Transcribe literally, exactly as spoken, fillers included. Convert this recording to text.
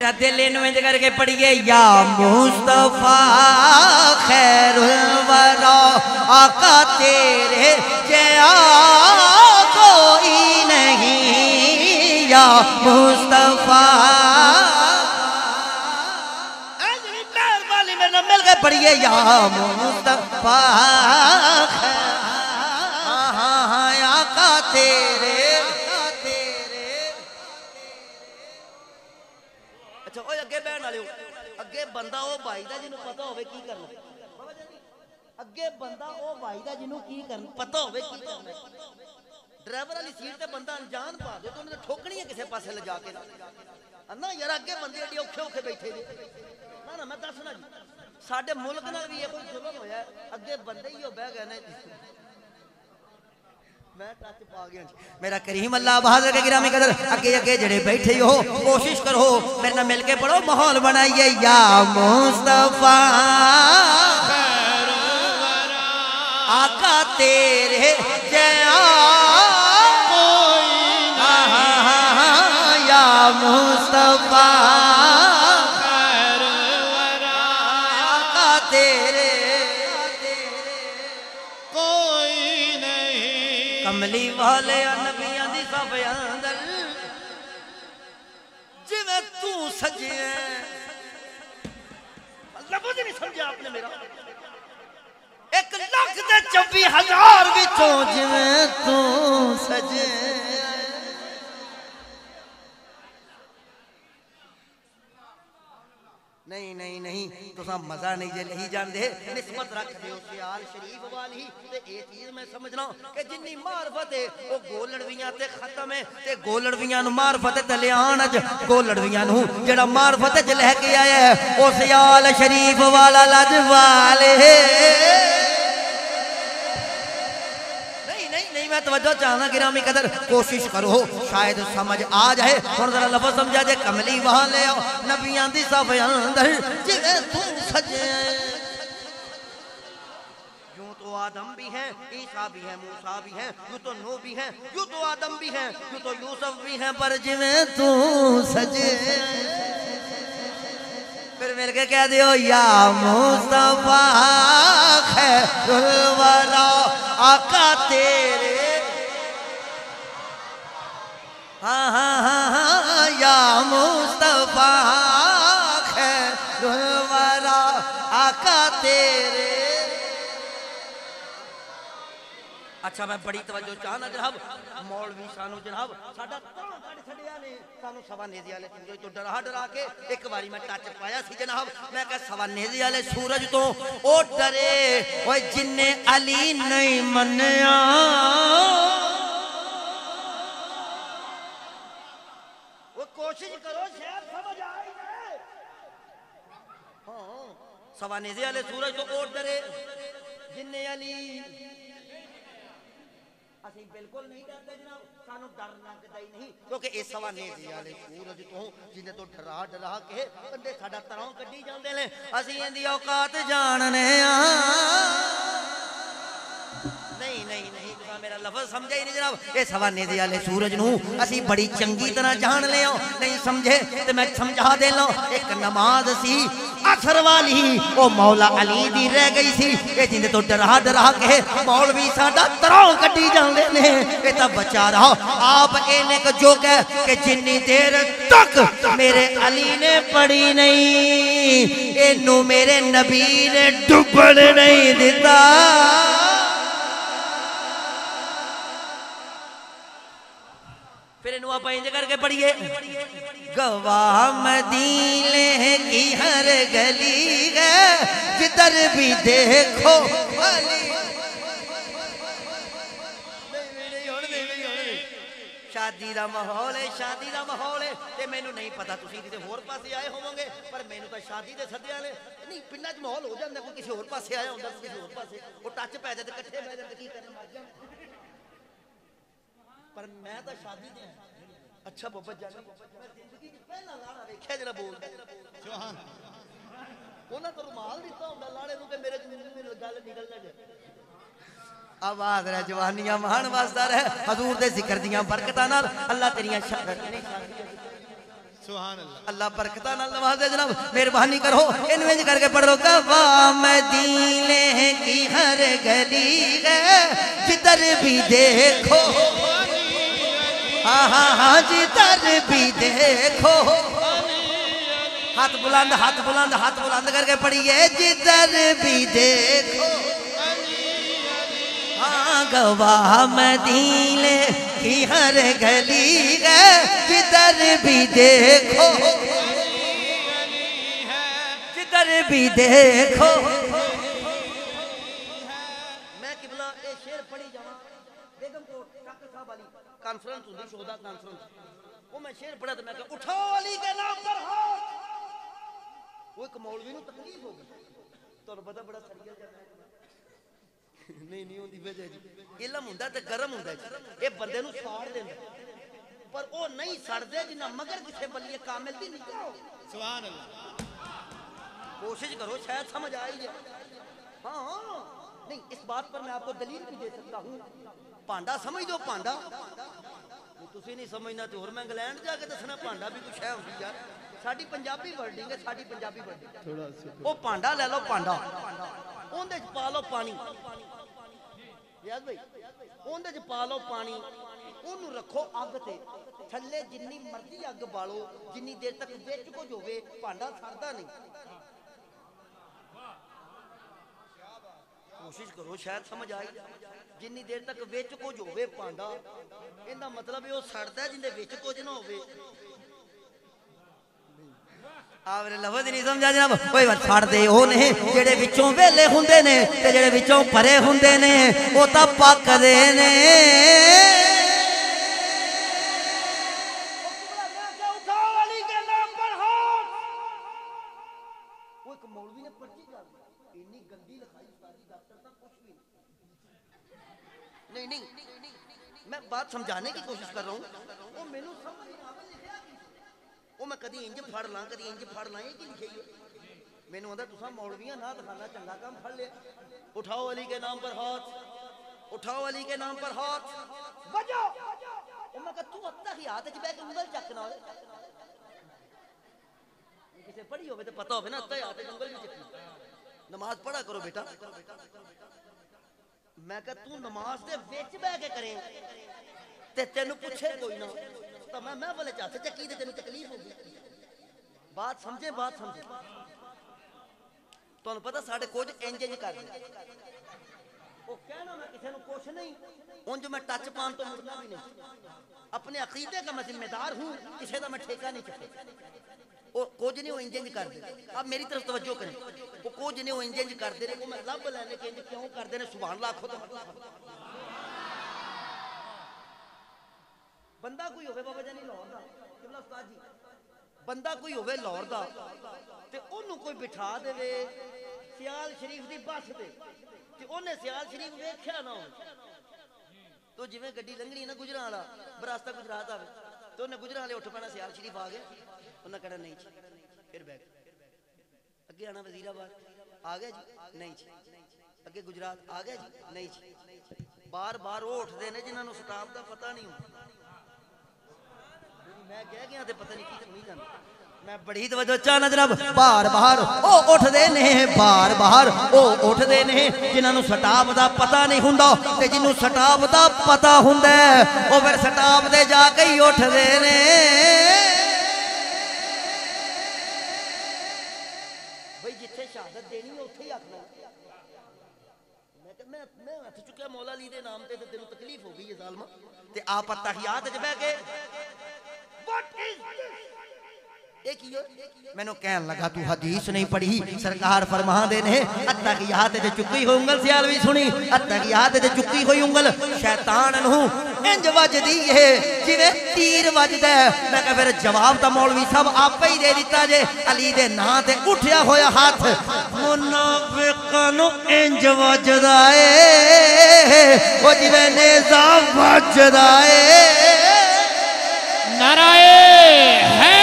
बेटा दिल इन इंज करके पढ़िए या मुस्तफा खैरुल वरा आका तेरे जया कोई नहीं या मुस्तफा मिल गए पढ़िए या मुस्तफा हाँ हाँ हाँ आका तेरे अच्छा ओए अगे बहन वाले अगे बंदा वो भाई दा जिन्हों पता होवे की करना अगे बंदा वो भाई दा जिन्हों की करना पता होवे की करना ड्राइवर वाली सीट ते बंदा अनजान पा दे तो उन्हें ठोकनी है किसी पासे ले जाके ना यार अगे बंदे एडे औखे औखे बैठे ने ना ना मैं दसना जी साडे मुल्क नाल भी ये कोई जुल्म होया अगे बंदे ही बह गए ने मैं टच पा गया मेरा करीम अल्लाह बहादुर के गिरामी कदर अगे अगे जड़े बैठे हो कोशिश करो मेरे नाल मिल के पढ़ो माहौल बनाइए या मुस्तफा आका तेरे जया हाँ हाँ हाँ या मुस्तफा कमली वाले नबियां दी सब अंदर जिवें तू सजे लफ्ज़ नहीं समझा आपने मेरा एक लाख दे चौबी हजार विचों जिवें तू सजे नहीं नहीं नहीं तुसा मजा नहीं जे नहीं जानते निस्बत रख दे सियाल शरीफ वाली ते ए चीज मैं समझना कि जिन्नी मार्फत है वो गोलड़वियां ते खत्म है ते गोलड़वियां नु मार्फत ते लियान च गोलड़वियां नु जेड़ा मार्फत च लेके आया है ओ सियाल शरीफ वाला लजवाल है मैं तवज्जो चाहना गिरामी कदर कोशिश करो शायद समझ आ जाए और जरा लफ्ज़ समझा जाए कमली वहां ले आओ नबियां दी सब अंदर जिवें तू सजे यूं तो आदम भी है ईसा भी है मूसा भी है यूं तो नूह भी है यूं तो आदम भी है यूं तो यूसुफ भी है पर जिवें तू सजे फिर मिल के कह दियो या मुस्तफा खैरुल वरा आका तेरे हाँ हाँ हाँ हाँ या मुस्तफा खैरुल वरा आका तेरे अच्छा मैं बड़ी तवज्जो चाहना जनाब मौलवी सानू जनाब साडा तां कढ छड्डिया ने सानू सवा नेज़े वाले सूरज तो डरा डरा के एक बारी मैं टच पाया सी जनाब मैं कहा सवा नेज़े वाले सूरज तो ओ डरे ओए जिन्ने अली नहीं मन्निया वो कोशिश करो शायद समझ आए हां सवा नेज़े वाले सूरज तो ओ डरे जिन्ने अली असी बिल्कुल नहीं डरते जनाब सानू डर लगता ही नहीं क्योंकि इस सवा नेज़े वाले सूरज तो जिन्हें तो डरा डरा के कंधे साडा तरों कड्डी जांदे ने असी इहदी औकात जानने आ नहीं नहीं नहीं मेरा लफ्ज़ समझा ही नहीं जनाब ये सवा नेज़े वाले सूरज नू असी बड़ी चंगी तरह जान लिया नहीं समझे तो मैं समझा दे लो एक नमाज सी असर वाली ओ मौला अली दी रह गई सी ये जिंदे तो डरा डरा के मौलवी साडा तरों कड्डी जांदे ने ये तां बचा रहा आप इन्ने को जो कह कि जिन्नी देर तक मेरे अली ने पढ़ी नहीं इनू मेरे नबी ने डुबण नहीं दिता फिर इनू आप इंज करके पढ़िए गवाह मदीने की हर गली है जिधर भी देखो अली शादी का माहौल है शादी का माहौल है ते मैनू नहीं पता तुसीं किसी होर पासे आए होवोगे पर मैनू तो शादी दे सद्दिया ने नहीं पिंडां च माहौल हो जांदा कोई किसी होर पासे आया हुंदा किसी होर पासे वो टच पै जाए ते इकट्ठे पै जाए की करन मर जाण पर मैं तो शादी दे अच्छा बाबा जानी मैं जिंदगी च पहला लाड़ा वेख्या जरा बोलदा सुभान उन्हां तो रुमाल दिता हुंदा लाड़े नूं कि मेरे गल निकल ना जाए आवाज रे जवानियां महान वास्ता रहे हजूर दे जिक्र दियां बरकतां नाल अल्लाह तेरियां सुभान अल्लाह। अल्लाह बरकत नाल नवाज दे जनाब। मेहरबानी करो इनू इंज करके पढ़ लो। कवा मदीने की हर गली है जिधर भी देखो, हाँ हाँ हाँ जिधर भी देखो, हाथ बुलंद हाथ बुलंद हाथ बुलंद करके पढ़िए। जिधर भी देखो, हाँ गवाह मदीने की हर गली है जिधर भी देखो, जिधर भी देखो। मैं किबला ये शेर पढ़ी जावा बेगम को डॉक्टर साहब वाली कॉन्फ्रेंस हुंदी शोधा कॉन्फ्रेंस, वो मैं शेर पढ़ा तो मैं कहा उठाओ अली के नाम पर हाथ। वो एक मौलवी नूं तकलीफ हो गई, तुहानूं पता बड़ा सरिया जाता है नहीं नहीं होंदी वजह जी इलम हुंदा ते गरम हुंदा ये बंदे नूं साड़ देंदा, पर वो नहीं सड़दे जिन्ना मगर किसे बलिए कामिल दी निकलो। सुभान अल्लाह। कोशिश करो शायद समझ आ ही जाए। हाँ हाँ नहीं इस बात पर मैं आपको दलील भी दे सकता हूँ। पांडा समझ दो पांडा, तुसी नहीं समझना तो और मैं इंग्लैंड जाके दसना पांडा भी कुछ है होंदी यार। साडी पंजाबी वर्डिंग है, साडी पंजाबी वर्डिंग थोड़ा वो पांडा ले लो, पांडा ओंदे च पा लो पानी याद भाई, ओंदे च पा लो पानी, ओनू रखो अग ते थल्ले जिन्नी मर्जी अग बालो, जिन्नी देर तक विच कुछ होवे भांडा सड़दा नहीं। कोशिश करो शायद समझ आई। जिन्नी देर तक विच कुछ होवे भांडा, इहदा मतलब वो सड़दा जिंदे विच कुछ ना होवे। आवरे लफज नहीं समझा जनाब। कोई बात छड़दे ओ ने जेड़े विचों वेले हुंदे ने ते जेड़े विचों भरे हुंदे ने ओ तां पकदे ने। उठाओ अली के नाम पर हाथ। वो एक मौलवी ने पर्ची कर दी, इतनी गंदी लिखाई सारी डॉक्टर तक कुछ भी नहीं। नहीं नहीं मैं बात समझाने की कोशिश कर रहा हूं। वो मेनू समझ वो मैं कदी इंज फड़ ला कदी इंज फड़ ला, ये की लिखी मैनू आंदा तुसा मौलवियां ना दिखाना चंगा काम फड़ लिया। उठाओ अली के नाम पर हाथ, उठाओ अली के नाम पर हाथ बजो। ओ मैं कहा तू अत्ता ही हाथ च बैठ के उंगल चकना होए, किसे पढ़ी होवे तो पता होवे ना, अत्ता ही हाथ च उंगल भी चकनी। नमाज पढ़ा करो बेटा। मैं कहा तू नमाज दे विच बैठ के करे ते तेनू पूछे कोई ना तो मैं मैं बोले चाहते चकी ते तेनू तकलीफ होगी। बात समझे बात समझे। तुहानू पता साडे कुछ इंज इंज कर दे वो कहना मैं किसी नू कुछ नहीं, उंज मैं टच पान तो मुड़ना भी नहीं। अपने अकीदे का मैं जिम्मेदार हूँ, किसी का मैं ठेका नहीं चुके। वो कुछ नहीं वो इंज इंज कर दे। अब मेरी तरफ तवज्जो करें, वो कुछ नहीं वो इंज इंज कर दे। वो मैं लब लैने के इंज क्यों कर दे सुभान अल्लाह आखो तो। बंदा कोई होवे बाबा जानी लाहौर दा किबला उस्ताद जी, बंदा कोई होवे लाहौर दा ते ओनू कोई बिठा देवे सियाल शरीफ दी बस ते ते ओने सियाल शरीफ वेख्या ना हो तो जिवें गड्डी लंघनी ना गुजरां वाला बरास्ता गुजरात आवे तो ओने गुजरां वाले उठ पैना सियाल शरीफ आ गए, उन्हें कहना नहीं जी फिर बैग अगे आना वजीराबाद आ गया जी नहीं जी, अगे गुजरात आ गया जी नहीं जी। बार बार वो उठते ने जिन्होंने स्टाफ का पता नहीं होता। मैं कह गया ते पता नहीं की नहीं जाना। मैं बड़ी तवज्जो चाहना जनाब। बार बार ओ उठदे ने, बार बार ओ उठदे ने जिन्होंने स्टाफ का पता नहीं हुंदा ते जिन्हों स्टाफ का पता हुंदा ओ फिर स्टाफ दे जाके ही उठदे ने। भाई जिथे शहादत देनी उत्थे ही आखना। मैं मैं हथ चुकिया मौला अली दे नाम ते ते तेनू तकलीफ हो गई है जालमा ते आप अत्तहियात च बैठ के मैनू कहन लगा तू हदीस नहीं पढ़ी। सरकार फरमांदे ने अत्तहियात च चुकी हुई उंगल सियाल भी सुनी, अत्तहियात च चुकी हुई उंगल शैतान नूं इंज वजदी है जिवें तीर वजदा है। मैं कहा फिर जवाब तो मौलवी साहब आपे ही दे दिता जे। अली दे नां ते उठिया होया हाथ मुनाफिकां नूं इंज वजदा है ओ जिवें नेज़ा वजदा है। नाराए है